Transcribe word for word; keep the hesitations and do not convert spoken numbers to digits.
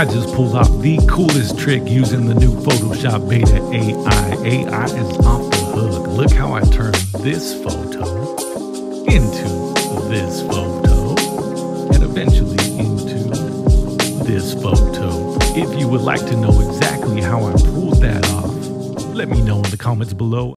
I just pulled off the coolest trick using the new Photoshop Beta A I. A I is off the hook. Look how I turned this photo into this photo and eventually into this photo. If you would like to know exactly how I pulled that off, let me know in the comments below.